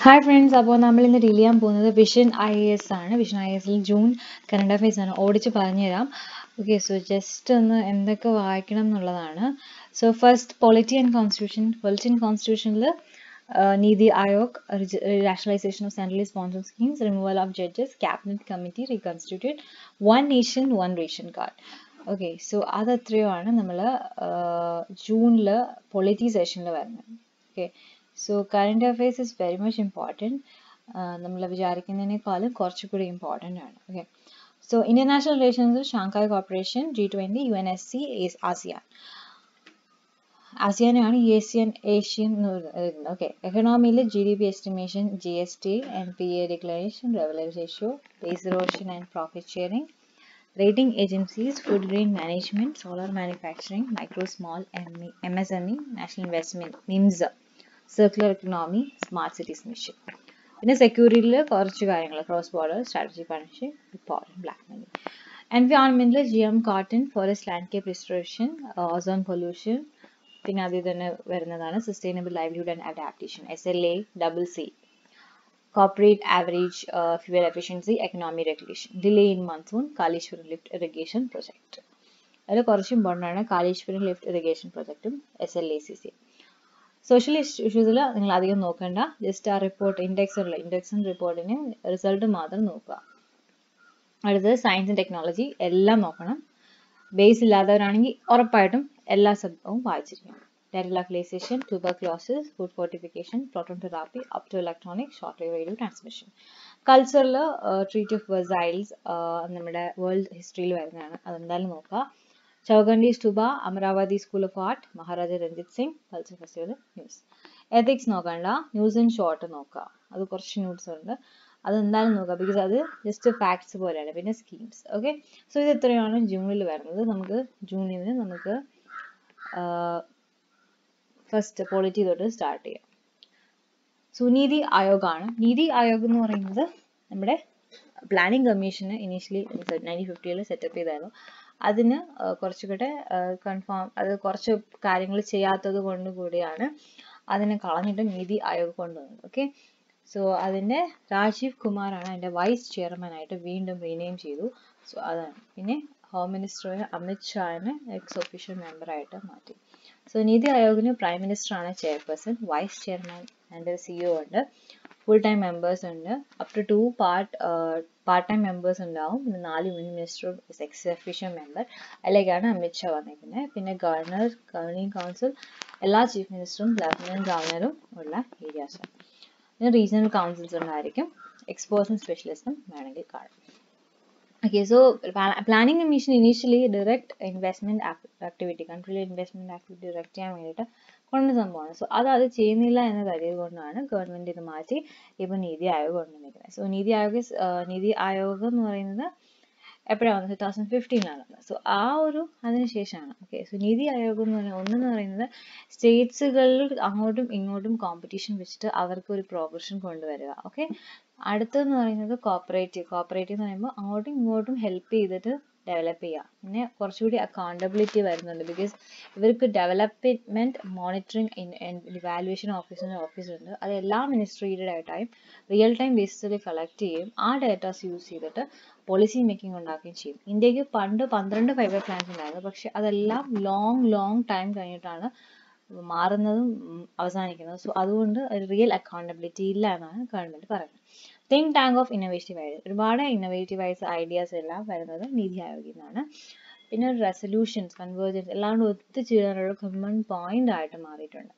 Hi friends, അപ്പോൾ നമ്മൾ ഇന്ന് ഡീൽ ചെയ്യാൻ പോകുന്നത് വിഷൻ IAS ആണ്. വിഷൻ IASൽ ജൂൺ കറണ്ട് അഫയേഴ്സ് ആണ്. ഓടിച്ച് പറഞ്ഞുതരാം. ഓക്കെ, സോ ജസ്റ്റ് ഒന്ന് എന്തൊക്കെ വായിക്കണം എന്നുള്ളതാണ്. സോ ഫസ്റ്റ് പൊളിറ്റി ആൻഡ് കോൺസ്റ്റിറ്റ്യൂഷനിൽ Niti Aayog, rationalization of centrally sponsored schemes, removal of judges, cabinet committee reconstituted, one nation one ration card. Okay, so അത് എത്രയാണ് നമ്മൾ ജൂണിൽ പൊളിറ്റി സെഷനിൽ വരുന്നത്. Okay, so current affairs is very much important. നമ്മൾ വിചാരിക്കുന്നതിനേക്കാളും കുറച്ചുകൂടി important ആണ്. ഓക്കെ, സോ ഇന്റർനാഷണൽ റിലേഷൻസിൽ Shanghai corporation, G20, UNSC, ASEAN. ആസിയാനാണ് ഏഷ്യൻ എന്ന് പറയുന്നത്. ഓക്കെ, എക്കണോമിയിൽ GDP estimation, GST, NPA declaration, revelation ratio, base erosion and profit sharing, rating agencies, food grain management, solar manufacturing, micro small MSME, national investment, NIMS, circular economy, smart cities mission. പിന്നെ സെക്യൂരിറ്റിയിൽ കുറച്ച് കാര്യങ്ങൾ, cross border strategic partnership, important black money. എൻവയോൺമെന്റിൽ GM cotton, forest landscape restoration, ozone pollution, പിന്നെ അതിൽ തന്നെ വരുന്നതാണ് sustainable livelihood and adaptation, SLA, CC, corporate average fuel efficiency, economic regulation, delay in monsoon, Kaleshwaram lift irrigation project. അതിൽ കുറച്ച് important ആണ് Kaleshwaram lift irrigation പ്രൊജക്റ്റും SLACC. Social ഇഷ്യൂസിൽ നിങ്ങൾ അധികം നോക്കണ്ട, ജസ്റ്റ് ആ റിപ്പോർട്ട് ഇൻഡെക്സും റിപ്പോർട്ടിന് റിസൾട്ട് മാത്രം നോക്കുക. അടുത്തത് സയൻസ് ആൻഡ് ടെക്നോളജി, എല്ലാം നോക്കണം. ബേസ് ഇല്ലാത്തവരാണെങ്കിൽ ഉറപ്പായിട്ടും എല്ലാ സബ്ജക്റ്റും വായിച്ചിരിക്കണം. Data localization, tuberculosis, food fortification, proton therapy, optoelectronics, shortwave radio transmission. Cultural treaty of Versailles, നമ്മുടെ വേൾഡ് ഹിസ്റ്ററിയിൽ വരുന്നതാണ്, അതെന്തായാലും നോക്കുക. Chaukhandi stupa, Amaravati school of art, Maharaja Ranjit Singh, culture festival, news. Ethics നോക്കണ്ട, ന്യൂസ് ആൻഡ് ഷോർട്ട് നോക്കുക, അത് കുറച്ച് ന്യൂസ് ഉണ്ട്, അത് എന്തായാലും നോക്കുക, ബിക്കോസ് അത് ജസ്റ്റ് ഫാക്ട്സ് പോലെയാണ്. പിന്നെ സ്കീംസ്. ഓക്കെ, സോ ഇത് എത്രയാണ് ജൂണിൽ വരുന്നത്. നമുക്ക് ജൂണിന് നമുക്ക് ഫസ്റ്റ് പൊളിറ്റി തൊട്ട് സ്റ്റാർട്ട് ചെയ്യാം. സോ നീതി ആയോഗ് ആണ്. നീതി ആയോഗ് എന്ന് പറയുന്നത് നമ്മുടെ പ്ലാനിംഗ് കമ്മീഷന് ഇനീഷ്യലി 1950 സെറ്റപ്പ് ചെയ്തായിരുന്നു. അതിന് കുറച്ചുകൂടെ അത് കുറച്ച് കാര്യങ്ങൾ ചെയ്യാത്തത് കൊണ്ട് കൂടിയാണ് അതിനെ കളഞ്ഞിട്ട് നീതി ആയോഗ് കൊണ്ടുവന്നത്. ഓക്കെ, സോ അതിൻ്റെ രാജീവ് കുമാറാണ് അതിൻ്റെ വൈസ് ചെയർമാൻ ആയിട്ട് വീണ്ടും റീനെയിം ചെയ്തു. സോ അതാണ്. പിന്നെ ഹോം മിനിസ്റ്റർ അമിത് ഷാനെ എക്സ് ഒഫീഷ്യൽ മെമ്പറായിട്ട് മാറ്റി. സോ നീതി ആയോഗിന് പ്രൈം മിനിസ്റ്റർ ആണ് chairperson, vice chairman and CEO ഉണ്ട്, ഫുൾ ടൈം മെമ്പേഴ്സ് ഉണ്ട്, up to 2 part time members ഉണ്ടാവും, പിന്നെ 4 union minister ex official member, അതിലേക്കാണ് അമിത് ഷാ വന്നിരിക്കുന്നത്. പിന്നെ ഗവർണർ, ഗവർണിംഗ് കൗൺസിൽ, എല്ലാ ചീഫ് മിനിസ്റ്ററും ലഫ്റ്റനന്റ് ഗവർണറും ഉള്ള ഏരിയാസാണ്. പിന്നെ റീജിയണൽ കൗൺസിൽസ് ഉണ്ടായിരിക്കും, എക്സ്പേർട്സും സ്പെഷ്യലിസ്റ്റും വേണമെങ്കിൽ കാണും. Okay, so planning commission initially direct investment activity, country investment activity direct ചെയ്യാൻ വേണ്ടിയിട്ട് കൊണ്ട സംഭവമാണ്. സോ അത് ചെയ്യുന്നില്ല എന്ന കാര്യം കൊണ്ടാണ് ഗവൺമെന്റ് ഇത് മാറ്റി ഇപ്പോൾ നീതി ആയോഗ് കൊണ്ടുവന്നിരിക്കുന്നത്. സോ നീതി ആയോഗ് എന്ന് പറയുന്നത് എപ്പോഴാണ് 2015 സോ അതിനുശേഷമാണ്. ഓക്കെ, സോ നീതി ആയോഗ് എന്ന് പറയുന്നത് ഒന്നെന്ന് പറയുന്നത് സ്റ്റേറ്റ്സുകളിൽ അങ്ങോട്ടും ഇങ്ങോട്ടും കോമ്പറ്റീഷൻ വെച്ചിട്ട് അവർക്ക് ഒരു പ്രോഗ്രഷൻ കൊണ്ടുവരിക. ഓക്കെ, അടുത്തതെന്ന് പറയുന്നത് കോപ്പറേറ്റീവ് എന്ന് പറയുമ്പോൾ അങ്ങോട്ടും ഇങ്ങോട്ടും ഹെൽപ്പ് ചെയ്തിട്ട് ഡെവലപ്പ് ചെയ്യുക. പിന്നെ കുറച്ചുകൂടി അക്കൗണ്ടബിലിറ്റി വരുന്നുണ്ട്, ബിക്കോസ് ഇവർക്ക് ഡെവലപ്മെന്റ് മോണിറ്ററിങ് ഇവാലുവേഷൻ ഓഫീസുണ്ട്. അത് എല്ലാ മിനിസ്ട്രിയുടെ ഡേറ്റയും റിയൽ ടൈം ബേസിസിൽ കളക്ട് ചെയ്യും. ആ ഡേറ്റാസ് യൂസ് ചെയ്തിട്ട് പോളിസി മേക്കിംഗ് ഉണ്ടാക്കുകയും ചെയ്യും. ഇന്ത്യക്ക് പണ്ട് 12 ഫൈബർ പ്ലാന്റ്സ് ഉണ്ടായിരുന്നു, പക്ഷെ അതെല്ലാം ലോങ് ടൈം കഴിഞ്ഞിട്ടാണ് മാറുന്നതും അവസാനിക്കുന്നത്. സോ അതുകൊണ്ട് റിയൽ അക്കൗണ്ടബിലിറ്റി ഇല്ല എന്നാണ് ഗവൺമെന്റ് പറയുന്നത്. Think tank of innovative idea, ഒരുപാട് ഇന്നോവേറ്റീവ് ഐഡിയാസ് എല്ലാം വരുന്നത് നീതി ആയോഗിൽ നിന്നാണ്. പിന്നെ റെസൊല്യൂഷൻസ്, കൺവേർജൻസ് എല്ലാം കൂടെ ഒത്തുചേരാനുള്ള കോമൺ പോയിന്റ് ആയിട്ട് മാറിയിട്ടുണ്ട്.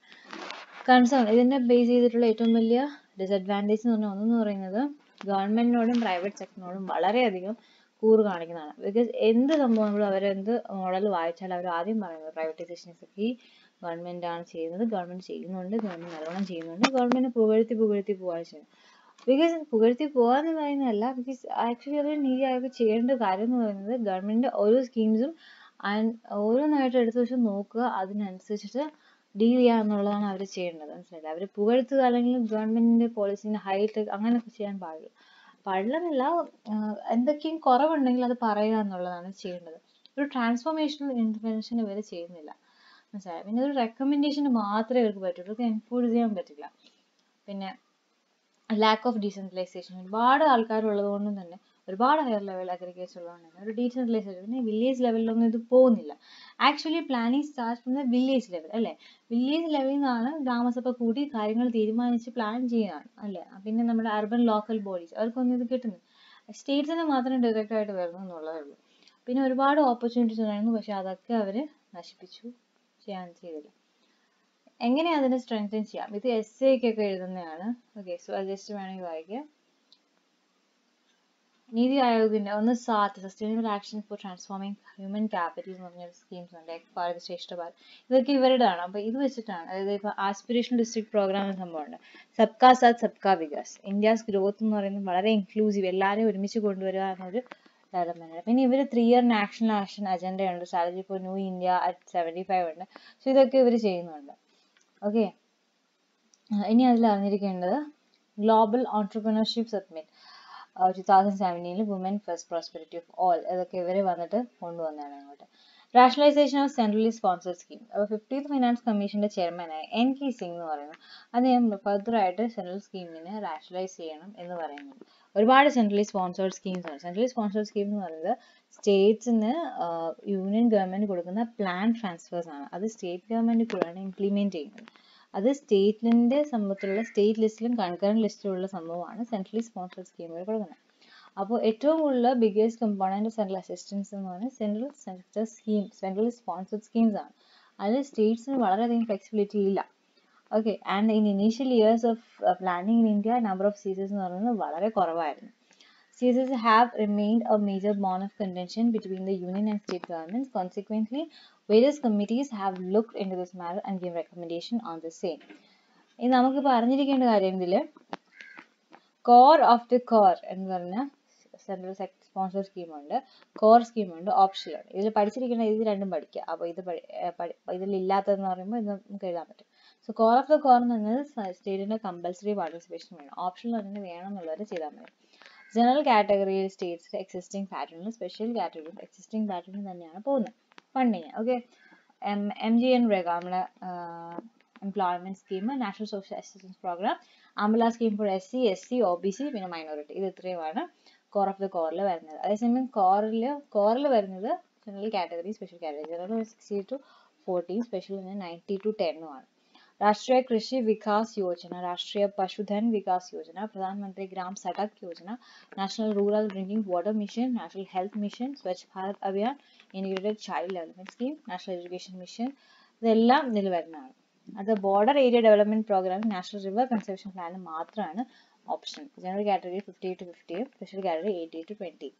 കൺസേൺ, ഇതിനെ ബേസ് ചെയ്തിട്ടുള്ള ഏറ്റവും വലിയ ഡിസഡ്വാൻറ്റേജ് എന്ന് പറഞ്ഞാൽ ഒന്നെന്ന് പറയുന്നത് ഗവൺമെന്റിനോടും പ്രൈവറ്റ് സെക്ടറിനോടും വളരെയധികം കൂറ് കാണിക്കുന്നതാണ്. ബിക്കോസ് എന്ത് സംഭവങ്ങളും അവരെന്ത് മോഡൽ വായിച്ചാൽ അവർ ആദ്യം പറയുന്നത് പ്രൈവറ്റൈസേഷൻസ് ഒക്കെ ഗവൺമെന്റ് ആണ് ചെയ്യുന്നത്, ഗവൺമെന്റ് ചെയ്യുന്നുണ്ട്, ഗവൺമെന്റ് നല്ലോണം ചെയ്യുന്നുണ്ട്, ഗവൺമെന്റ് പുകഴ്ത്തി പോവുകയാണ് ചെയ്യുന്നത്. ബിക്കോസ് പുകഴ്ത്തി പോകാന്ന് പറയുന്നതല്ല, ബിക്കോസ് ആക്ച്വലി അവർ നീതി ആയോഗ് ചെയ്യേണ്ട കാര്യം എന്ന് പറയുന്നത് ഗവൺമെന്റിന്റെ ഓരോ സ്കീംസും ഓരോന്നായിട്ട് എടുത്ത് വെച്ച് നോക്കുക, അതിനനുസരിച്ചിട്ട് ഡീൽ ചെയ്യുക എന്നുള്ളതാണ് അവർ ചെയ്യേണ്ടത്. മനസ്സിലായില്ല, അവർ പുകഴ്ത്തുക അല്ലെങ്കിൽ ഗവൺമെന്റിന്റെ പോളിസിന്റെ ഹൈടെക് അങ്ങനെയൊക്കെ ചെയ്യാൻ പാടില്ലെന്നല്ല, എന്തൊക്കെയും കുറവുണ്ടെങ്കിൽ അത് പറയുക എന്നുള്ളതാണ് ചെയ്യേണ്ടത്. ഒരു ട്രാൻസ്ഫോർമേഷണൽ ഇന്റർവെൻഷൻ ഇവർ ചെയ്യുന്നില്ല, മനസ്സിലായി. പിന്നെ ഒരു റെക്കമെൻഡേഷന് മാത്രമേ ഇവർക്ക് പറ്റുള്ളൂ, ഇവർക്ക് എൻഫോഴ്സ് ചെയ്യാൻ പറ്റില്ല. പിന്നെ ലാക്ക് ഓഫ് ഡീസെൻട്രലൈസേഷൻ, ഒരുപാട് ആൾക്കാരുള്ളത് കൊണ്ടും തന്നെ ഒരുപാട് ഹയർ ലെവൽ അഗ്രിഗേറ്റ്സ് ഉള്ളതുകൊണ്ട് തന്നെ ഒരു ഡീസെൻട്രലൈസേഷൻ, പിന്നെ വില്ലേജ് ലെവലിലൊന്നും ഇത് പോകുന്നില്ല. Actually planning start from the village level അല്ലേ. വില്ലേജ് ലെവലിൽ നിന്നാണ് ഗ്രാമസഭ കൂടി കാര്യങ്ങൾ തീരുമാനിച്ച് പ്ലാൻ ചെയ്യുകയാണ് അല്ലേ. പിന്നെ നമ്മുടെ അർബൻ ലോക്കൽ ബോഡീസ് അവർക്കൊന്നും ഇത് കിട്ടുന്നില്ല. സ്റ്റേറ്റ്സിന് മാത്രം ഡയറക്റ്റ് ആയിട്ട് വരുന്നു എന്നുള്ളതേ ഉള്ളൂ. പിന്നെ ഒരുപാട് ഓപ്പർച്യൂണിറ്റീസ് ഉണ്ടായിരുന്നു, പക്ഷെ അതൊക്കെ അവർ നശിപ്പിച്ചു, ചെയ്തില്ല. എങ്ങനെ അതിനെ സ്ട്രെങ്തൻ ചെയ്യാം, ഇത് എസ്സേക്കൊക്കെ എഴുതുന്നതാണ്. ഓക്കെ, സോ അത് ജസ്റ്റ് വേണമെങ്കിൽ വായിക്കാം. നീതി ആയോഗിന്റെ ഒന്ന് sustainable action for transforming human capital എന്ന് പറഞ്ഞ സ്കീംസ് ഉണ്ട്. ഭാരത് ശ്രേഷ്ഠ ഭാരത്, ഇതൊക്കെ ഇവരുടെയാണ്. അപ്പൊ ഇത് വെച്ചിട്ടാണ്, അതായത് ഇപ്പൊ ആസ്പിറേഷണൽ ഡിസ്ട്രിക്ട് പ്രോഗ്രാം എന്ന സംഭവമുണ്ട്. സബ്കാ സാത്ത് സബ്കാ വികാസ്, ഇന്ത്യാസ് ഗ്രോത്ത് എന്ന് പറയുന്നത് വളരെ ഇൻക്ലൂസീവ്, എല്ലാവരെയും ഒരുമിച്ച് കൊണ്ടുവരിക എന്നൊരു ഡെവലപ്മെന്റ്. പിന്നെ ഇവർ 3 year നാഷണൽ ആക്ഷൻ അജണ്ടയുണ്ട്. Strategy for new India at 75 ഉണ്ട്. സോ ഇതൊക്കെ ഇവർ ചെയ്യുന്നുണ്ട്. ഓക്കെ, ഇനി അതിൽ അറിഞ്ഞിരിക്കേണ്ടത് global entrepreneurship summit 2017 woman first prosperity of all, ഇതൊക്കെ ഇവർ വന്നിട്ട് കൊണ്ടുവന്നതാണ് അങ്ങോട്ട്. Rationalisation of centrally sponsored scheme, അപ്പോൾ 50th ഫൈനാൻസ് കമ്മീഷന്റെ ചെയർമാനായ NK സിംഗ് എന്ന് പറയുന്നു. അദ്ദേഹം ഫർദറായിട്ട് സെൻട്രൽ സ്കീമിനെ റാഷണലൈസ് ചെയ്യണം എന്ന് പറയുന്നുണ്ട്. ഒരുപാട് സെൻട്രലി സ്പോൺസേർഡ് സ്കീംസ് ആണ്. സെൻട്രലി സ്പോൺസേർഡ് സ്കീം എന്ന് പറയുന്നത് സ്റ്റേറ്റ്സിന് യൂണിയൻ ഗവൺമെന്റ് കൊടുക്കുന്ന പ്ലാൻ ട്രാൻസ്ഫേഴ്സ് ആണ്. അത് സ്റ്റേറ്റ് ഗവൺമെന്റ് കൂടെയാണ് ഇംപ്ലിമെന്റ് ചെയ്യുന്നത്. അത് സ്റ്റേറ്റിന്റെ സംബന്ധിച്ചുള്ള സ്റ്റേറ്റ് ലിസ്റ്റിലും കൺകറന്റ് ലിസ്റ്റിലുള്ള സംഭവമാണ് സെൻട്രലി സ്പോൺസേർഡ് സ്കീമുകൾ കൊടുക്കുന്നത്. അപ്പോൾ ഏറ്റവും കൂടുതൽ ബിഗ്ഗസ്റ്റ് കമ്പോണന്റ് സെൻട്രൽ അസിസ്റ്റൻസ് എന്ന് പറഞ്ഞാൽ സെൻട്രൽ സ്പോൺസേർഡ് സ്കീംസ് ആണ്. അതിൽ സ്റ്റേറ്റ്സിന് വളരെയധികം ഫ്ലെക്സിബിലിറ്റി ഇല്ല. Okay, and in initial years of planning in India number of CSSs എന്ന് പറയുന്നത് വളരെ കുറവായിരുന്നു. CSS have remained a major bone of contention between the union and state governments. Consequently, various committees have looked into this matter and given recommendation on the same. ഇനി നമുക്ക് പറഞ്ഞിരിക്കേണ്ട കാര്യം ഇതിൽ core of the core എന്ന് പറഞ്ഞ central sponsor സ്കീമുണ്ട്, core സ്കീമുണ്ട്, optional ഉണ്ട്. ഇതിൽ പഠിച്ചിരിക്കേണ്ട ഇത് രണ്ടും പഠിക്കുക. അപ്പോൾ ഇതിലില്ലാത്തതെന്ന് പറയുമ്പോൾ ഇത് നമുക്ക് എഴുതാൻ പറ്റും. So core of the core എന്ന് പറഞ്ഞാൽ സ്റ്റേറ്റിന്റെ കമ്പൽസറി പാർട്ടിസിപ്പേഷൻ വേണം. ഓപ്ഷണൽ അതിന് വേണം എന്നുള്ളവർ ചെയ്താൽ മതി. ജനറൽ കാറ്റഗറിയിൽ സ്റ്റേറ്റ്സിന്റെ എക്സിസ്റ്റിംഗ് പാറ്റേണിൽ, സ്പെഷ്യൽ കാറ്റഗറിയിൽ എക്സിസ്റ്റിംഗ് പാറ്റേണിൽ തന്നെയാണ് പോകുന്നത് ഫണ്ടിങ്. ഓക്കെ, MGNREGA നമ്മുടെ employment scheme, national social assistance programme, umbrella scheme for SC, SC, OBC, പിന്നെ മൈനോറിറ്റി, ഇത് ഇത്രയുമാണ് കോർ ഓഫ് ദ കോറിൽ വരുന്നത്. അതേസമയം കോറിൽ വരുന്നത് general category, special category. General 60 to 40, special 90 to 10 ആണ്. राष्ट्रीय कृषि विकास योजना, राष्ट्रीय पशुधन विकास योजना, प्रधानमंत्री Gram Sadak Yojana, national rural drinking water mission, national health mission, Swachh Bharat Abhiyan, integrated child development scheme, national education mission, ഇതെല്ലാം ഇതിൽ വരുന്നതാണ്. അത് border area development programme, national river conservation plan മാത്രമാണ് option. General category 50 to 50, special category 80 to 20.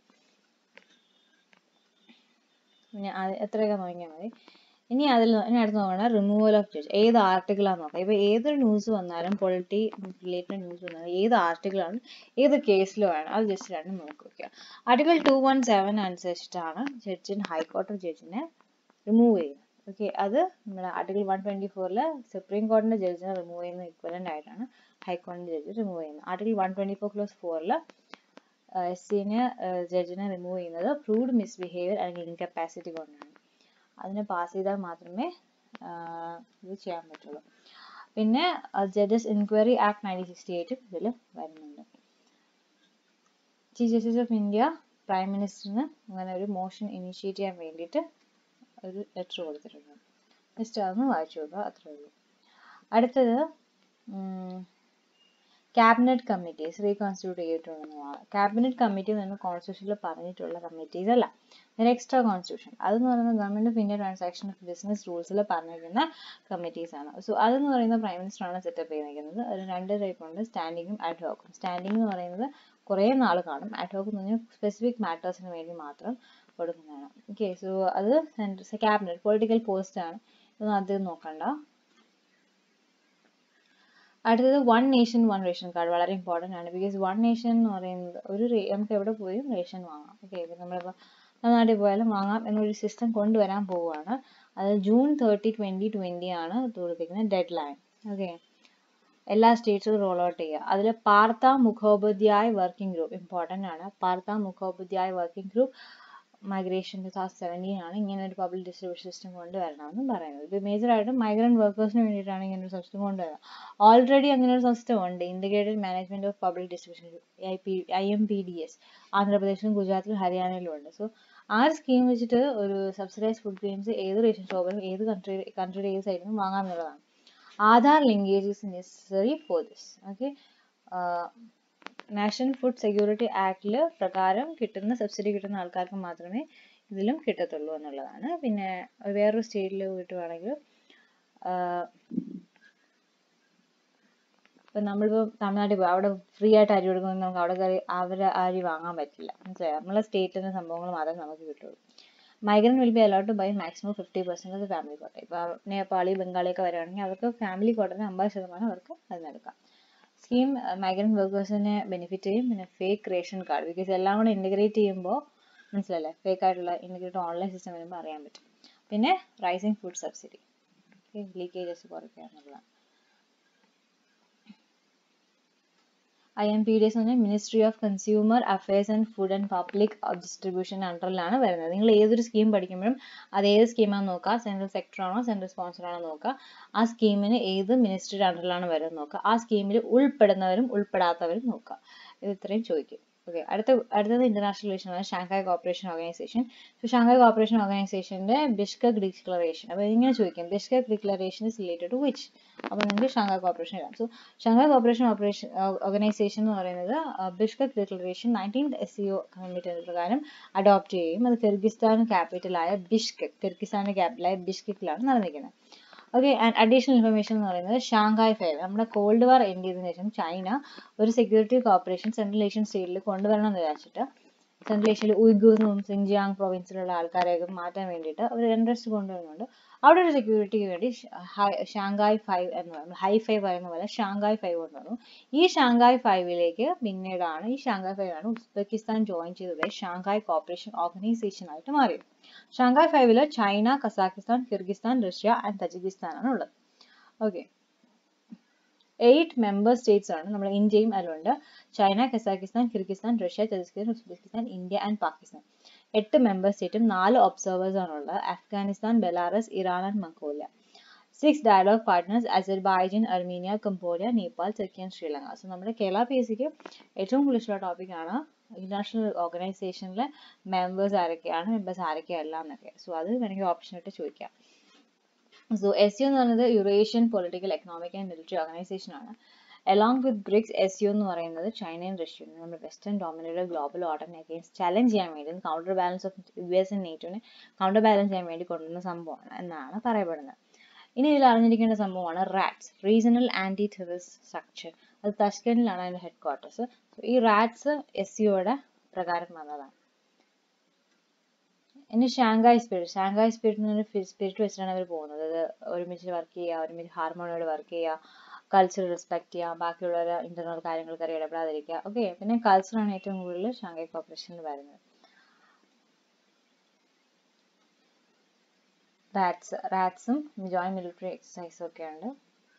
പിന്നെ എത്രയൊക്കെ നോക്കിയാൽ മതി. ഇനി അടുത്ത് നോക്കണം റിമൂവൽ ഓഫ് ജഡ്ജ്. ഏത് ആർട്ടിക്കിളാന്ന് നോക്കാം. ഇപ്പൊ ഏതൊരു ന്യൂസ് വന്നാലും, പൊളിറ്റി റിലേറ്റഡ് ന്യൂസ് വന്നാലും ഏത് ആർട്ടിക്കിളാണ് ഏത് കേസിലുമാണ് അത് ജസ്റ്റ് രണ്ടും നോക്കി വെക്കുക. ആർട്ടിക്കിൾ 217 അനുസരിച്ചിട്ടാണ് ജഡ്ജിന് ഹൈക്കോടതി ജഡ്ജിനെ റിമൂവ് ചെയ്യുന്നത്. ഓക്കെ, അത് നമ്മുടെ ആർട്ടിക്കിൾ 124 സുപ്രീം കോടതിന്റെ ജഡ്ജിനെ റിമൂവ് ചെയ്യുന്ന ഇക്വലന്റ് ആയിട്ടാണ് ഹൈക്കോടതി ജഡ്ജി റിമൂവ് ചെയ്യുന്നത്. ആർട്ടിക്കിൾ 124 SCനെ ജഡ്ജിനെ റിമൂവ് ചെയ്യുന്നത് പ്രൂവ്ഡ് മിസ്ബിഹേവിയർ അല്ലെങ്കിൽ ഇൻകപ്പാസിറ്റി കൊണ്ടാണ്. അതിനെ പാസ് ചെയ്താൽ മാത്രമേ ഇത് ചെയ്യാൻ പറ്റുള്ളൂ. പിന്നെ ജഡ്ജസ് ഇൻക്വയറി ആക്ട് 1968 ഇതിൽ വരുന്നുണ്ട്. Chief justice of India prime മിനിസ്റ്ററിന് അങ്ങനെ ഒരു മോഷൻ ഇനിഷ്യേറ്റ് ചെയ്യാൻ വേണ്ടിയിട്ട് ഒരു ലെറ്റർ കൊടുത്തിട്ടുണ്ട്. ജസ്റ്റ് അതൊന്ന് വായിച്ചു നോക്കുക, അത്രേ ഉള്ളൂ. അടുത്തത് ക്യാബിനറ്റ് കമ്മിറ്റീസ് റീകോൺസ്റ്റിറ്റ്യൂട്ട് ചെയ്തിട്ടുള്ളതാണ്. ക്യാബിനറ്റ് കമ്മിറ്റി എന്ന് പറഞ്ഞാൽ കോൺസ്റ്റിറ്റ്യൂഷനിൽ പറഞ്ഞിട്ടുള്ള കമ്മിറ്റീസ് അല്ല, എക്സ്ട്രാ കോൺസ്റ്റിറ്റ്യൂഷൻ. അതെന്ന് പറയുന്നത് government of India transaction of business റൂൾസിൽ പറഞ്ഞിരിക്കുന്ന കമ്മിറ്റീസ് ആണ്. സോ അതെന്ന് പറയുന്നത് പ്രൈം മിനിസ്റ്റർ ആണ് സെറ്റപ്പ് ചെയ്തിരിക്കുന്നത്. അതിന് 2 ടൈപ്പ് ഉണ്ട്, സ്റ്റാൻഡിങ്ങും അഡ്ഹോക്കും. സ്റ്റാൻഡിംഗ് എന്ന് പറയുന്നത് കുറേ നാൾ കാണും, അഡ്ഹോക്ക് എന്ന് പറഞ്ഞാൽ സ്പെസിഫിക് മാറ്റേഴ്സിന് വേണ്ടി മാത്രം കൊടുക്കുന്നതാണ്. ഓക്കെ, സോ അത് ക്യാബിനറ്റ് പൊളിറ്റിക്കൽ പോസ്റ്റ് ആണ്, ഇതൊന്നും അധികം നോക്കണ്ട. അടുത്തത് 1 nation 1 റേഷൻ കാർഡ് വളരെ ഇമ്പോർട്ടൻ്റ് ആണ്. ബിക്കോസ് 1 nation എന്ന് പറയുന്നത് നമുക്ക് എവിടെ പോയും റേഷൻ വാങ്ങാം. ഓക്കെ, നമ്മളിപ്പോൾ നാട്ടിൽ പോയാലും വാങ്ങാം എന്നൊരു സിസ്റ്റം കൊണ്ടുവരാൻ പോവുകയാണ്. അത് ജൂൺ 30, 2020 ആണ് കൊടുത്തിരിക്കുന്ന ഡെഡ് ലൈൻ. ഓക്കെ, എല്ലാ സ്റ്റേറ്റ്സും റോൾ ഔട്ട് ചെയ്യുക. അതിൽ Partha Mukhopadhyay working group important ആണ്. Partha Mukhopadhyay working group migration 2017 ആണ് ഇങ്ങനെ ഒരു പബ്ലിക് ഡിസ്ട്രിബ്യൂഷൻ സിസ്റ്റം കൊണ്ടുവരണമെന്നും പറയുന്നത്. ഇപ്പോൾ മേജറായിട്ടും മൈഗ്രന്റ് വർക്കേഴ്സിന് വേണ്ടിയിട്ടാണ് ഇങ്ങനെ ഒരു സിസ്റ്റം കൊണ്ടുവരുന്നത്. ഓൾറെഡി അങ്ങനെ ഒരു സിസ്റ്റം ഉണ്ട്, integrated management of public distribution, IMPDS, ആന്ധ്രാപ്രദേശിലും ഗുജറാത്തിലും ഹരിയാനയിലും ഉണ്ട്. സോ ആ ഒരു സ്കീം വെച്ചിട്ട് ഒരു സബ്സിഡൈസ് ഫുഡ് ഗ്രെയിൻസ് ഏത് റേഷൻ ഷോപ്പിലും ഏത് കൺട്രിയുടെ ഏത് സൈഡിലും വാങ്ങാമെന്നുള്ളതാണ്. Aadhaar linkage is necessary for this. Okay, national food security ആക്ടിൽ പ്രകാരം കിട്ടുന്ന സബ്സിഡി കിട്ടുന്ന ആൾക്കാർക്ക് മാത്രമേ ഇതിലും കിട്ടത്തുള്ളൂ എന്നുള്ളതാണ്. പിന്നെ വേറൊരു സ്റ്റേറ്റിൽ കിട്ടുവാണെങ്കിൽ ഇപ്പം നമ്മളിപ്പോൾ തമിഴ്നാട്ടിൽ പോയി അവിടെ ഫ്രീ ആയിട്ട് അരി കൊടുക്കുമ്പോൾ നമുക്ക് അവിടെ കയറി അവരെ അരി വാങ്ങാൻ പറ്റില്ല, മനസ്സിലായോ? നമ്മളെ സ്റ്റേറ്റിൻ്റെ സംഭവങ്ങൾ മാത്രമേ നമുക്ക് കിട്ടുള്ളൂ. Migrant will be allowed to buy maximum 50% of family quota. ഇപ്പോൾ നേപ്പാളി ബംഗാളിയൊക്കെ വരികയാണെങ്കിൽ അവർക്ക് ഫാമിലി കോട്ടന് 50% അവർക്ക് അതിനെടുക്കാം. സ്കീം മൈഗ്രന്റ് വർക്കേഴ്സിനെ ബെനിഫിറ്റ് ചെയ്യും. പിന്നെ ഫേക്ക് റേഷൻ കാർഡ്, ബിക്കോസ് എല്ലാം കൂടെ ഇൻറ്റഗ്രേറ്റ് ചെയ്യുമ്പോൾ മനസ്സിലല്ലേ, ഫേക്ക് ആയിട്ടുള്ള ഇൻറ്റഗ്രേറ്റ് ഓൺലൈൻ സിസ്റ്റം വരുമ്പോൾ അറിയാൻ പറ്റും. പിന്നെ റൈസിങ് ഫുഡ് സബ്സിഡി, ലീക്കേജസ് കുറയ്ക്കുക എന്നുള്ളതാണ്. IMPDS എന്ന് പറഞ്ഞാൽ ministry of consumer affairs and food and public distribution അണ്ടറിലാണ് വരുന്നത്. നിങ്ങൾ ഏതൊരു സ്കീം പഠിക്കുമ്പോഴും അത് ഏത് സ്കീമാണെന്ന് നോക്കുക, സെൻട്രൽ സെക്ടർ ആണോ സെൻട്രൽ സ്പോൺസർ ആണോ നോക്കുക, ആ സ്കീമിന് ഏത് മിനിസ്ട്രിയുടെ അണ്ടറിലാണ് വരുന്നത് നോക്കുക, ആ സ്കീമിൽ ഉൾപ്പെടുന്നവരും ഉൾപ്പെടാത്തവരും നോക്കുക. ഇത് ഇത്രയും ചോദിക്കും. ഓക്കെ, അടുത്തത് ഇന്റർനാഷണൽ റിലേഷൻ ആണ്, Shanghai cooperation organisation. So Shanghai cooperation ഓർഗനൈസേഷന്റെ ബിഷ്കെക് ഡിക്ലറേഷൻ, അപ്പോൾ ഇങ്ങനെ ചോദിക്കും, Bishkek declaration is related to which, അപ്പോൾ നിങ്ങൾക്ക് ഷാങ്ഹായ് കോപ്പറേഷൻ ഇടാം. സോ ഷാങ്ഹായ് കോപ്പറേഷൻ ഓർഗനൈസേഷൻ എന്ന് പറയുന്നത് Bishkek declaration 19th SCO committee പ്രകാരം അഡോപ്റ്റ് ചെയ്യും. അത് കിർഗിസ്ഥാൻ ക്യാപിറ്റലായ ബിഷ്കെക്കിലാണ് നടന്നിരിക്കുന്നത്. ഓക്കെ, ആൻഡ് അഡീഷണൽ ഇൻഫർമേഷൻ എന്ന് പറയുന്നത് ഷാങ്ഹായ് 5, നമ്മുടെ കോൾഡ് വാർ എൻഡ് ചെയ്തതിനു ശേഷം ചൈന ഒരു സെക്യൂരിറ്റി കോപ്പറേഷൻ സെൻട്രൽ ഏഷ്യൻ സ്റ്റേറ്റിൽ കൊണ്ടുവരണം എന്ന് വിചാരിച്ചിട്ട്, സെൻട്രൽ ഏഷ്യയിൽ ഉയ്ഗൂർന്നും സിൻജിയാങ് പ്രൊവിൻസിലുള്ള ആൾക്കാരെയൊക്കെ മാറ്റാൻ വേണ്ടിയിട്ട് അവർ ഇൻട്രസ്റ്റ് കൊണ്ടുവരുന്നുണ്ട്. അവിടെ ഒരു സെക്യൂരിറ്റിക്ക് വേണ്ടി ഷാങ്ഹായ് 5 എന്ന് പറയുന്നത്, ഹൈ 5 പറയുന്ന പോലെ ഷാങ്ഹായ് 5 കൊണ്ടുവന്നു. ഈ ഷാങ്ഹായ് 5ലേക്ക് പിന്നീടാണ് ഈ ഷാങ്ഹായ് 5 ആണ് ഉസ്ബെക്കിസ്ഥാൻ ജോയിൻ ചെയ്തത് ഷാങ്ഹായ് കോപ്പറേഷൻ ഓർഗനൈസേഷൻ ആയിട്ട് മാറിയത്. Shanghai 5 China, Kazakhstan, Kyrgyzstan, Russia and Tajikistan ആണ് ഉള്ളത്. ഓക്കെ, 8 മെമ്പർ സ്റ്റേറ്റ്സ് ആണ്, നമ്മുടെ ഇന്ത്യയും അതിലുണ്ട്. China, Kazakhstan, Kyrgyzstan, Russia, Tajikistan, Uzbekistan, India and Pakistan. 8 member സ്റ്റേറ്റും 4 ഒബ്സർവേഴ്സ് ആണുള്ളത്, Afghanistan, Belarus, Iran and Mongolia. 6 dialogue partners, Azerbaijan, Armenia, Cambodia, Nepal, Turkey and Sri Lanka. So നമ്മുടെ കേരള PSCക്ക് ഏറ്റവും കൂടുതലുള്ള ടോപ്പിക്കാണ് ഇന്റർനാഷണൽ ഓർഗനൈസേഷനിലെ മെമ്പേഴ്സ് ആരൊക്കെയല്ല എന്നൊക്കെ. സോ അത് വേണമെങ്കിൽ ഓപ്ഷൻ ഇട്ട് ചോദിക്കാം. സോ SCO എന്ന് പറയുന്നത് Eurasian political economic and military organisation ആണ്. അലോങ് വിത്ത് ബ്രിക്സ്, SCO എന്ന് പറയുന്നത് ചൈനയും റഷ്യയും നമ്മുടെ വെസ്റ്റേൺ ഡോമിനേറ്റഡ് ഗ്ലോബൽ ഓർഡറിനെ അഗെയിൻസ്റ്റ് ചലഞ്ച് ചെയ്യാൻ വേണ്ടി, counter balance of US and നേറ്റോനെ കൗണ്ടർ ബാലൻസ് ചെയ്യാൻ വേണ്ടി കൊണ്ടുവന്ന സംഭവമാണ് എന്നാണ് പറയപ്പെടുന്നത്. ഇനി ഇതിൽ അറിഞ്ഞിരിക്കേണ്ട സംഭവമാണ് RATS, regional anti terrorist structure. അത് തഷ്കൻഡിലാണ് അതിന്റെ ഹെഡ് ക്വാർട്ടേഴ്സ്. ഈ റാറ്റ്സ് SCOയുടെ പ്രകാരം വന്നതാണ്. ഇനി ഷാങ്ഹായ് സ്പിരിറ്റ് എന്നൊരു സ്പിരിറ്റ് വെച്ചിട്ടാണ് അവർ പോകുന്നത്. അത് ഒരുമിച്ച് വർക്ക് ചെയ്യുക, ഒരുമിച്ച് ഹാർമോണിയോട് വർക്ക് ചെയ്യുക, കൾച്ചർ റെസ്പെക്ട് ചെയ്യുക, ബാക്കിയുള്ളവരെ ഇന്റർണൽ കാര്യങ്ങൾക്ക് ഇടപെടാതിരിക്കുക. ഓക്കെ, പിന്നെ കൾച്ചറാണ് ഏറ്റവും കൂടുതൽ ഷാങ്ഹായ് കോപ്പറേഷനിൽ വരുന്നത്. റാറ്റ്സും ജോയിന്റ് മിലിറ്ററി എക്സസൈസും ഒക്കെ ഉണ്ട്.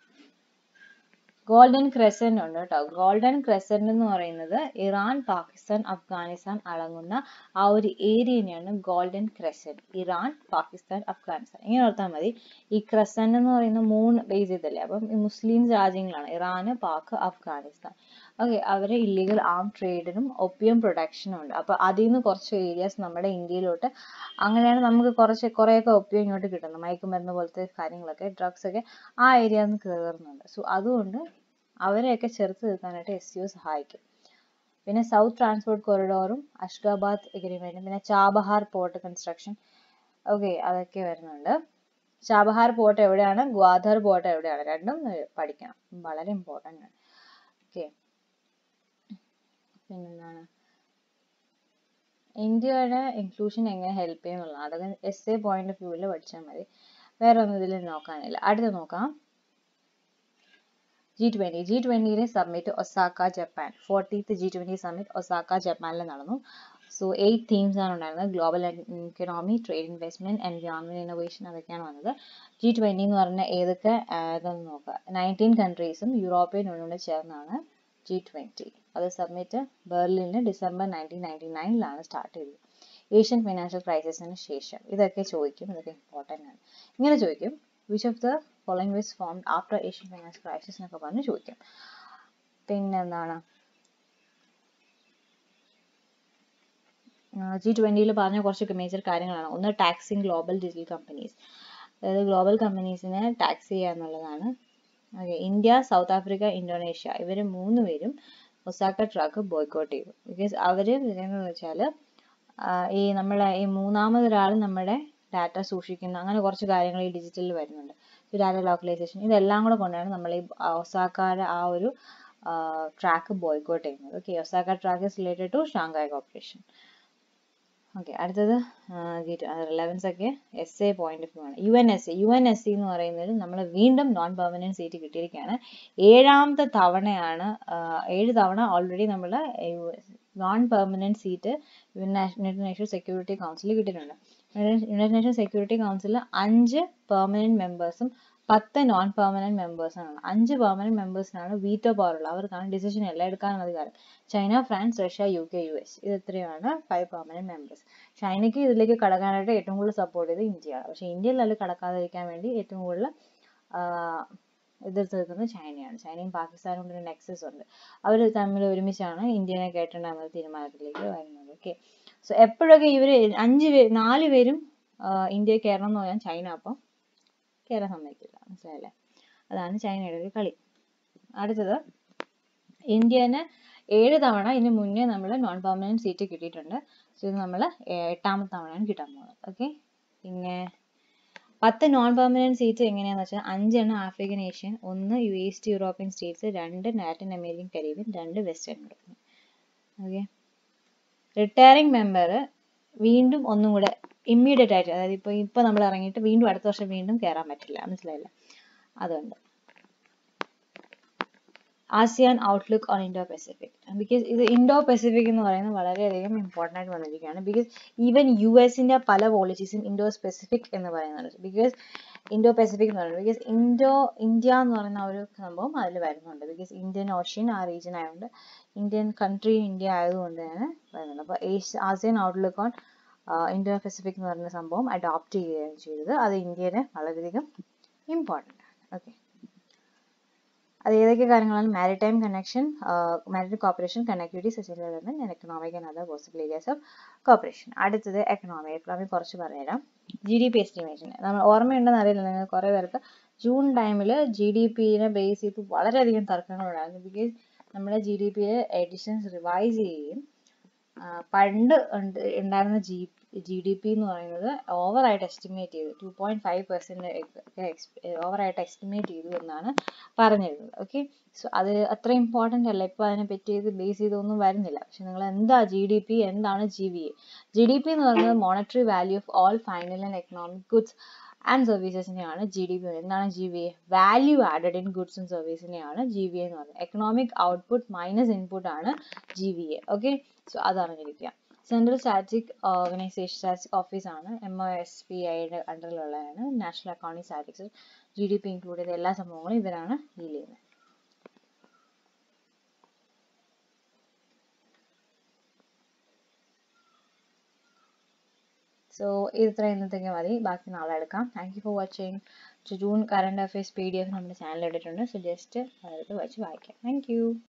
ഗോൾഡൻ ക്രെസന്റ് ഉണ്ട് കേട്ടോ. ഗോൾഡൻ ക്രെസന്റ് എന്ന് പറയുന്നത് ഇറാൻ, പാകിസ്ഥാൻ, അഫ്ഗാനിസ്ഥാൻ അടങ്ങുന്ന ആ ഒരു ഏരിയനെയാണ് golden crescent. Iran, Pakistan, Afghanistan ഇങ്ങനെ ഓർത്താൽ മതി. ഈ ക്രെസന്റ് എന്ന് പറയുന്ന 3 ബേസ് ചെയ്തല്ലേ, അപ്പം ഈ മുസ്ലിം രാജ്യങ്ങളാണ് ഇറാന്, പാക്, അഫ്ഗാനിസ്ഥാൻ. ഓക്കെ, അവരെ ഇല്ലീഗൽ ആം ട്രേഡിനും ഒപ്പിയം പ്രൊഡക്ഷനും ഉണ്ട്. അപ്പൊ അതിൽ നിന്ന് കുറച്ച് ഏരിയാസ് നമ്മുടെ ഇന്ത്യയിലോട്ട്, അങ്ങനെയാണ് നമുക്ക് കുറേയൊക്കെ ഒപ്പിയം ഇങ്ങോട്ട് കിട്ടുന്നത്, മയക്കുമരുന്ന് പോലത്തെ കാര്യങ്ങളൊക്കെ, ഡ്രഗ്സ് ഒക്കെ ആ ഏരിയയിൽ നിന്ന് കയറുന്നുണ്ട്. സോ അതുകൊണ്ട് അവരെയൊക്കെ ചെറുത്ത് നിൽക്കാനായിട്ട് SCO സഹായിക്കും. പിന്നെ സൗത്ത് ട്രാൻസ്പോർട്ട് കോറിഡോറും അഷ്ഗാബാദ് എഗ്രിമെന്റും പിന്നെ ചാബഹാർ പോർട്ട് കൺസ്ട്രക്ഷൻ, ഓക്കെ, അതൊക്കെ വരുന്നുണ്ട്. ചാബഹാർ പോർട്ട് എവിടെയാണ്, ഗ്വാദർ പോർട്ട് എവിടെയാണ്, രണ്ടും പഠിക്കണം, വളരെ ഇമ്പോർട്ടൻ്റ് ആണ്. ഓക്കെ, പിന്നെന്താണ് ഇന്ത്യയുടെ ഇൻക്ലൂഷൻ എങ്ങനെ ഹെൽപ്പ് ചെയ്യുന്നുള്ളത്, അതൊക്കെ SA പോയിന്റ് ഓഫ് വ്യൂവിൽ പഠിച്ചാൽ മതി, വേറെ ഒന്നും ഇതിൽ നോക്കാനില്ല. അടുത്ത് നോക്കാം, G20 summit Osaka Japan. 40th G20 summit Osaka ജപ്പാനിൽ നടന്നു. സോ 8 തീംസ് ആണ് ഉണ്ടായിരുന്നത്. Global economy, trade, investment, environment, innovation, അതൊക്കെയാണ് വന്നത്. G20 എന്ന് പറഞ്ഞാൽ ഏതൊക്കെ ഇതെന്ന് നോക്കുക. 19 കൺട്രീസും യൂറോപ്യൻ യൂണിയനും ചേർന്നാണ് G20. അത് സബ്മിറ്റ് ബെർലിനിൽ ഡിസംബർ 1999 സ്റ്റാർട്ട് ചെയ്തത്. ഏഷ്യൻ ഫിനാൻഷ്യൽ ക്രൈസിസിന് ശേഷം. ഇതൊക്കെ ചോദിക്കും, ഇതൊക്കെ ഇമ്പോർട്ടൻ്റ് ആണ്. ഇങ്ങനെ ചോദിക്കും, which of the following was formed after Asian financial crisis എന്നൊക്കെ പറഞ്ഞ് ചോദിക്കും. പിന്നെ എന്താണ് G20 പറഞ്ഞ കുറച്ച് മേജർ കാര്യങ്ങളാണ്. ഒന്ന് ടാക്സിങ് ഗ്ലോബൽ ഡിജിറ്റൽ കമ്പനീസ്, അതായത് ഗ്ലോബൽ കമ്പനീസിനെ ടാക്സ് ചെയ്യുക എന്നുള്ളതാണ്. Okay, India, South Africa, Indonesia ഇവർ 3 പേരും ഒസാക്ക ട്രാക്ക് ബോയ്ക്കോട്ട് ചെയ്തു. ബിക്കോസ് അവർ പറയുന്നത് വെച്ചാൽ ഈ നമ്മളെ ഈ മൂന്നാമതൊരാൾ നമ്മുടെ ഡാറ്റ സൂക്ഷിക്കുന്ന അങ്ങനെ കുറച്ച് കാര്യങ്ങൾ ഈ ഡിജിറ്റലിൽ വരുന്നുണ്ട്. ഡാറ്റ ലോക്കലൈസേഷൻ ഇതെല്ലാം കൂടെ കൊണ്ടാണ് നമ്മൾ ഈ ഒസാക്കയുടെ ആ ഒരു ട്രാക്ക് ബോയ്ക്കോട്ട് ചെയ്യുന്നത്. Okay, Osaka track is related to Shanghai corporation. Okay, അടുത്തത് റിലവൻസ് ഒക്കെ as a point of view ആണ്. UNSC എന്ന് പറയുന്നത് നമ്മൾ വീണ്ടും നോൺ പെർമനന്റ് സീറ്റ് കിട്ടിയിരിക്കുകയാണ്. 7ാമത്തെ തവണയാണ്, 7 തവണ ഓൾറെഡി നമ്മൾ non permanent seat United Nation security കൗൺസിലിൽ കിട്ടിയിട്ടുണ്ട്. യുണൈറ്റഡ് നേഷൻ സെക്യൂരിറ്റി കൗൺസിലിൽ 5 പെർമനന്റ് മെമ്പേഴ്സും 10 നോൺ പെർമനന്റ് മെമ്പേഴ്സാണ്. 5 പെർമനന്റ് മെമ്പേഴ്സിനാണ് വീറ്റോ പവർ ഉള്ളത്, അവർക്കാണ് ഡിസിഷൻ എല്ലാം എടുക്കാനുള്ള അധികാരം. China, France, Russia, UK, US ഇത് ഇത്രയാണ് 5 പെർമനന്റ് മെമ്പേഴ്സ്. ചൈനയ്ക്ക് ഇതിലേക്ക് കടക്കാനായിട്ട് ഏറ്റവും കൂടുതൽ സപ്പോർട്ട് ചെയ്ത് ഇന്ത്യയാണ്. പക്ഷേ ഇന്ത്യയിൽ അതിൽ കടക്കാതിരിക്കാൻ വേണ്ടി ഏറ്റവും കൂടുതൽ എതിർത്ത് നിൽക്കുന്നത് ചൈനയാണ്. ചൈനയും പാകിസ്ഥാനും ഒരു നെക്സസ് ഉണ്ട്, അവർ തമ്മിൽ ഒരുമിച്ചാണ് ഇന്ത്യനെ കയറ്റേണ്ടെന്ന തീരുമാനത്തിലേക്ക് വരുന്നത്. ഓക്കെ, സോ എപ്പോഴൊക്കെ ഇവർ 4 പേരും ഇന്ത്യയിൽ കയറണം എന്ന് പറഞ്ഞാൽ ചൈന അപ്പം കയറാൻ സമ്മതിക്കില്ല. മനസ്സിലായില്ലേ? അതാണ് ചൈനയുടെ ഒരു കളി. അടുത്തത് ഇന്ത്യന് 7 തവണ ഇതിന് മുന്നേ നമ്മൾ നോൺ പെർമനന്റ് സീറ്റ് കിട്ടിയിട്ടുണ്ട്. സോ ഇത് നമ്മൾ 8ാമത്തെ തവണയാണ് കിട്ടാൻ പോകുന്നത്. ഓക്കെ, പിന്നെ 10 നോൺ പെർമനന്റ് സീറ്റ് എങ്ങനെയാണെന്ന് വെച്ചാൽ 5 African Asian, 1 east European states, 2 Latin American Caribbean, 2 western European. Okay, retiring member വീണ്ടും ഒന്നും കൂടെ ഇമ്മീഡിയറ്റ് ആയിട്ട്, അതായത് ഇപ്പോൾ നമ്മൾ ഇറങ്ങിയിട്ട് വീണ്ടും അടുത്ത വർഷം വീണ്ടും കയറാൻ പറ്റില്ല. മനസ്സിലായില്ല? അതുകൊണ്ട് ASEAN outlook on Indo Pacific, because ഇത് ഇൻഡോ പസഫിക് എന്ന് പറയുന്നത് വളരെയധികം ഇമ്പോർട്ടൻ്റ് ആയിട്ട് വന്നിരിക്കുകയാണ്. ബിക്കോസ് ഈവൻ US-ന്റെ പല പോളിസീസും ഇൻഡോ സ്പെസിഫിക് എന്ന് പറയുന്നുണ്ട്. ബിക്കോസ് ഇൻഡോ പസഫിക് എന്ന് പറയുന്നത് ബിക്കോസ് ഇന്ത്യ എന്ന് പറയുന്ന ഒരു സംഭവം അതിൽ വരുന്നുണ്ട്. ബിക്കോസ് ഇന്ത്യൻ ഓഷ്യൻ ആ റീജിയൻ ആയതുകൊണ്ട്, ഇന്ത്യൻ കൺട്രി ഇന്ത്യ ആയതുകൊണ്ട് തന്നെ വരുന്നുണ്ട്. അപ്പോൾ ASEAN outlook on Indo Pacific എന്ന് പറയുന്ന സംഭവം അഡോപ്റ്റ് ചെയ്യുകയാണ് ചെയ്തത്. അത് ഇന്ത്യനെ വളരെയധികം ഇമ്പോർട്ടൻ്റ് ആണ്. ഓക്കെ, അത് ഏതൊക്കെ കാര്യങ്ങളാണ്? Maritime connection, maritime cooperation, connectivity, social development and economic and other possible areas of cooperation. അടുത്തത് എക്കണോമി കുറച്ച് പറഞ്ഞുതരാം. GDP എസ്റ്റിമേഷൻ നമ്മൾ ഓർമ്മയുണ്ടെന്ന് അറിയില്ല നിങ്ങൾ കുറേ പേർക്ക്. ജൂൺ ടൈമിൽ GDPനെ ബേസ് ചെയ്ത് വളരെയധികം തർക്കങ്ങളുണ്ടായിരുന്നു. ബിക്കോസ് നമ്മുടെ GDPയിലെ എഡിഷൻസ് റിവൈസ് ചെയ്യുകയും പണ്ട് ഉണ്ടായിരുന്ന GDP എന്ന് പറയുന്നത് ഓവറായിട്ട് എസ്റ്റിമേറ്റ് ചെയ്തു, 2.5% ഓവറായിട്ട് എസ്റ്റിമേറ്റ് ചെയ്തു എന്നാണ് പറഞ്ഞിരുന്നത്. ഓക്കെ, സോ അത് അത്ര ഇമ്പോർട്ടൻ്റ് അല്ല, ഇപ്പോൾ അതിനെ പറ്റി ബേസ് ചെയ്തൊന്നും വരുന്നില്ല. പക്ഷെ നിങ്ങൾ എന്താ GDP, എന്താണ് GVA? GDP എന്ന് പറയുന്നത് monetary value of all final and economic goods and സർവീസസിനെയാണ് GDP. എന്താണ് GVA? Value added in goods and സർവീസിനെയാണ് GVA എന്ന് പറയുന്നത്. എക്കണോമിക് ഔട്ട്പുട്ട് മൈനസ് ഇൻപുട്ട് ആണ് GVA. ഓക്കെ, സോ അത് അറിഞ്ഞിരിക്കുക. സെൻട്രൽ സ്റ്റാറ്റിക് ഓർഗനൈസേഷൻ, സ്റ്റാറ്റിക് ഓഫീസാണ് MOSPIയുടെ അണ്ടറിലുള്ളതാണ്. National accounting statics GDP include ചെയ്ത എല്ലാ സംഭവങ്ങളും ഇവരാണ് ഡീൽ ചെയ്യുന്നത്. സോ ഇത്ര ഇന്നത്തേക്ക് മതി, ബാക്കി നാളെ എടുക്കാം. Thank you for watching. June current affairs PDF നമ്മുടെ ചാനലിൽ ഇട്ടിട്ടുണ്ട്. സോ ജസ്റ്റ് അതെടുത്ത് വെച്ച് വായിക്കാം. Thank U.